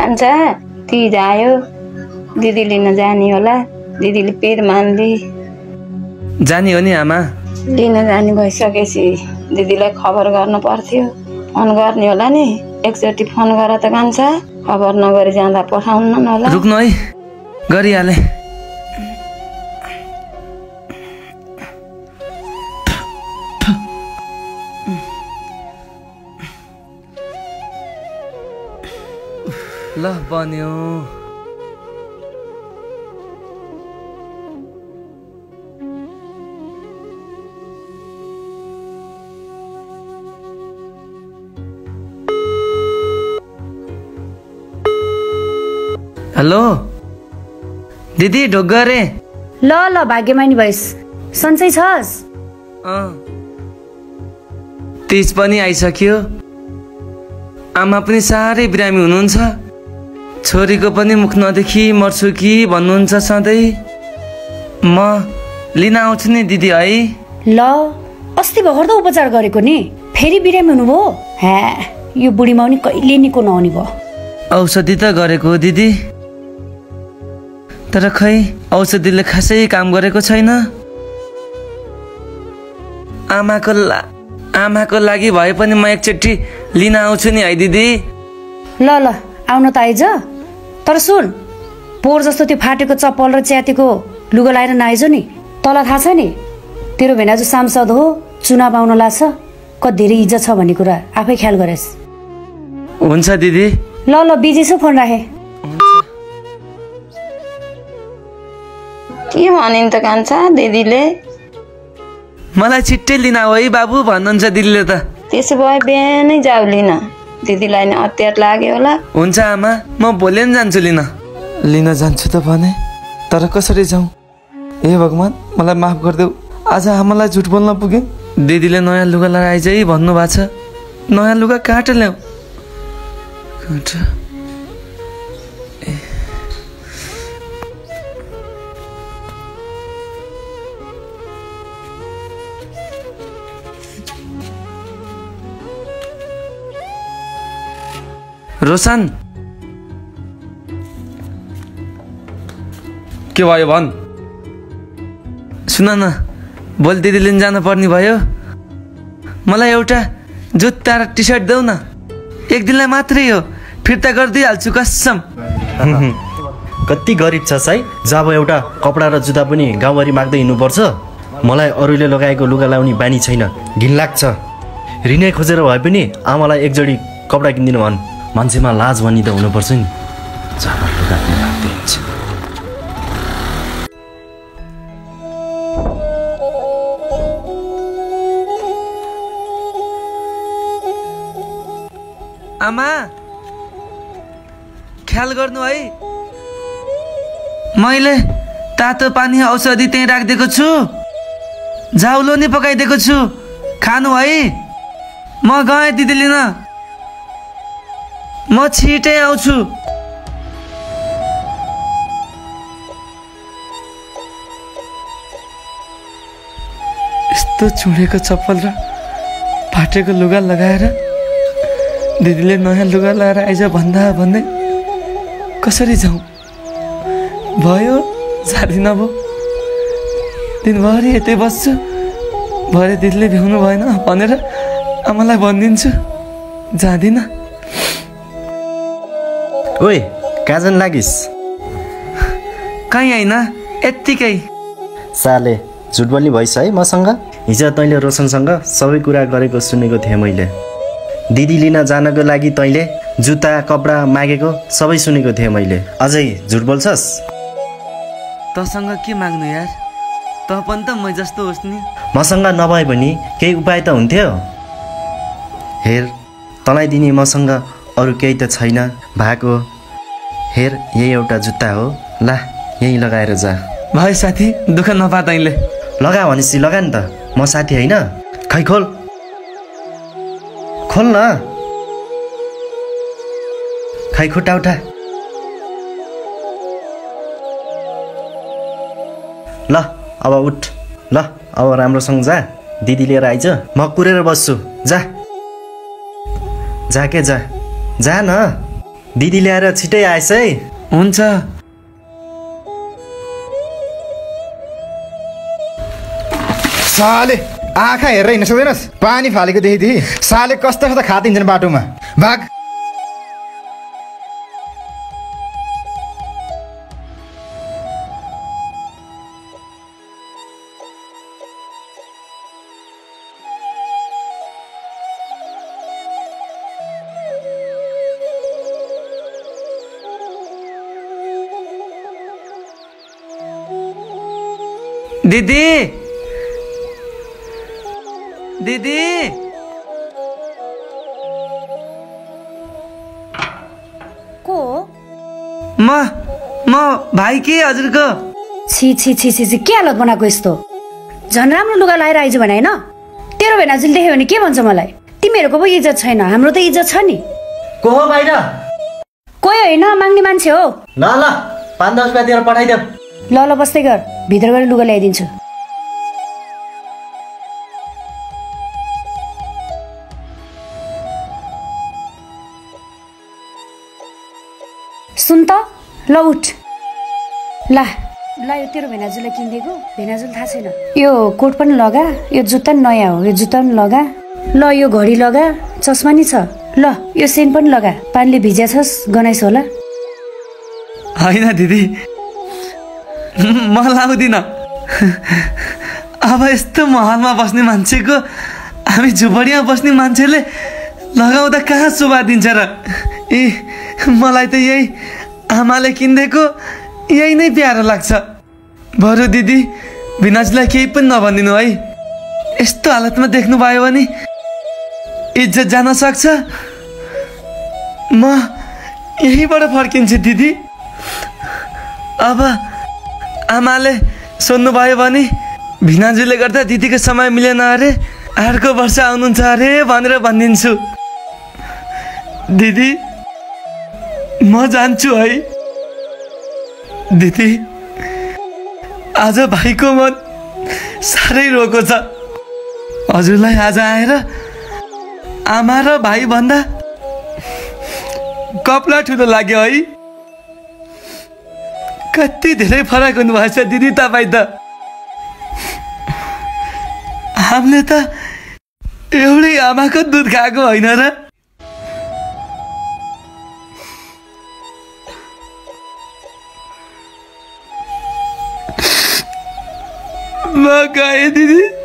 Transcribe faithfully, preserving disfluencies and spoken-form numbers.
कान्छा तिज आयो दिदी लिन जाने होला दिदीले पेर मान्ली जानी हो नि आमा लिन जाने भइसकेपछि दिदीलाई खबर गर्नु पर्थ्यो फोन गर्ने होला नि एकचोटि फोन गर त कान्छा खबर नगरी जाँदा पठाउन न होला रुक्नु है गरिहाले ल बन्यो हेलो दिदी ढोक गरे ल ल भाग्यमानी भइस सन्चै छस् अँ तिज पनि आइसक्यो आमा पनि साह्रै बिरामी हुनुहुन्छ छोरीको पनि मुख नदेखि मर्छु कि भन्नुहुन्छ सधैँ म लिन आउँछु नि दिदी है ल अस्ति भर्खर त उपचार गरेको नि फेरि बिरामी हुनुभयो हे यो बुढीमा पनि कहिले निको नहुने भयो औषधि त गरेको दिदी तर खै औषधिले खासै काम गरेको छैन आमाको ला आमाको लागि भए पनि म एकचोटि लिन आउँछु नि है दिदी ल ल आउन त आइज तर सुन पोहोर जस्तो त्यो फाटेको चप्पल र च्यातेको लुगा लाएर नआइज नि तल थाहा छ नि तेरो भेनाजु सांसद हो चुनाव आउन लाग्छ कति धेरै इज्जत छ भन्ने कुरा आफै ख्याल गरेस् हुन्छ दिदी ल ल बिजी छु फोन राखे के भनिन् त कान्छा दिदीले मलाई छिट्टै लिन आऊ है बाबु भन्नुहुन्छ दिदीले त त्यसो भए बिहानै जाऊ लिन दिदीलाई नि अत्यार लाग्यो होला हुन्छ आमा म भोलि नै जान्छु लिन लिन जान्छु त भने तर कसरी जाउँ हे भगवान् मलाई माफ गरिदेऊ आज आमालाई झुट बोल्न पुगे दिदीले नयाँ लुगा लगाएर आइज है भन्नुभएको छ नयाँ लुगा काट ल्याऊ काट रोशन के भयो भन् सुन न भोलि दिदी लिन जानु पर्ने भयो मलाई एउटा जुत्ता र टी सर्ट देऊ न एक दिनलाई मात्रै हो फिर्ता गरिदिइहाल्छु कसम कति गरिब छस् है जब एउटा कपडा र जुत्ता पनि गाउँभरि माग्दै हिँड्नुपर्छ मलाई अरूले लगाएको लुगा लाउने बानी छैन घिन लाग्छ ऋणै खोजेर भए पनि आमालाई एक जोडी कपडा किनिदिनु भन् मान्छेमा लाज भनी त हुनुपर्छ नि जब लुगा लाग्दै हुन्छ आमा ख्याल गर्नु है मैले तातो पानी औषधि त्यहीँ राखिदिएको छु झाउलो नि पकाइदिएको छु खानु है म गएँ दिदी लिन म छिटै आउँछु यस्तो चुडेको चप्पल र फाटेको लुगा लगाएर दिदीले नयाँ लुगा लगाएर आइज भन्दा भन्दै कसरी जाउँ भयो जाँदिन भयो दिनभरि यतै बस्छु भरे दिदीले भ्याउनु भएन भनेर आमालाई भनिदिन्छु जाँदिन ओए काजन लागिस् कहीँ होइन यत्तिकै साले झुट बोल्ने भइस है मसँग हिजो तैँले रोशनसँग सबै कुरा गरेको सुनेको थिएँ मैले दिदी लिन जानको लागि तैँले जुत्ता कपडा मागेको सबै सुनेको थिएँ मैले अझै झुट बोल्छस् तँसँग के माग्नु यार तँ पनि त मै जस्तो होस् नि मसँग नभए पनि केही उपाय त हुन्थ्यो हेर तँलाई दिने मसँग अरू केही त छैन भएको हेर यही एउटा जुत्ता हो ला यही लगाएर जा भाइ साथी दुःख नपा तैँले लगा भनेपछि लगा नि त म साथी होइन खै खोल खोल न खै खुट्टा उठा ल अब उठ ल अब राम्रोसँग जा दिदी लिएर आइज म कुरेर बस्छु जा जा के जा जा न दिदी ल्याएर छिटै आएछ है। हुन्छ। साले आँखा हेरेर हिँड्न सक्दैनस्? पानी फालेको देखि साले कस्ता कस्ता खात हिँड्छन् बाटोमा। भाग। दिदी दिदी को म म भाइ के हजुरको। छि छि छि छि छि के हालत बनाएको यस्तो? झन् राम्रो लुगा लाएर आइज भने होइन? तेरो भेनाजुल देख्यो भने के भन्छ मलाई? तिमीहरूको पो इज्जत छैन, हाम्रो त इज्जत छ नि। को हो बाहिर? कोही होइन, माग्ने मान्छे हो। ल ल पाँच दस रुपियाँ दिएर पठाइदेऊ। ल ल बस्दै गर, भित्र गएर लुगा ल्याइदिन्छु। सुन त, ल उठ। ला ल यो तेरो भेनाजुलाई किनिदिएको, भेनाजुल थाहा छैन। यो कोट पनि लगा, यो जुत्ता पनि नयाँ हो, यो जुत्ता पनि लगा। ल यो घडी लगा, चस्मा नि छ। ल यो सेन पनि लगा, पानीले भिज्या छस् गनाइस होला। होइन दिदी म लाउँदिनँ। अब यस्तो महलमा बस्ने मान्छेको हामी झुपडीमा बस्ने मान्छेले लगाउँदा कहाँ शोभा दिन्छ र? ए मलाई त यही आमाले किनिदिएको यही नै प्यारो लाग्छ। बरु दिदी भिनाजुलाई केही पनि नभनिदिनु है। यस्तो हालतमा देख्नु भयो भने इज्जत जान सक्छ। म यहीँबाट फर्किन्छु दिदी। अब आमाले सोध्नुभयो भने भिनाजुले गर्दा दिदीको समय मिलेन अरे, अर्को वर्ष आउनुहुन्छ अरे भनेर भनिदिन्छु। दिदी म जान्छु है। दिदी आज भाइको मन साह्रै रोको छ। हजुरलाई आज आएर आमा र भाइ भन्दा कपडा ठुलो लाग्यो है। कति धेरै फरक हुनुभएछ दिदी तपाईँ त। हामीले त एउटै आमाको दुध खाएको होइन र? म गएँ दिदी।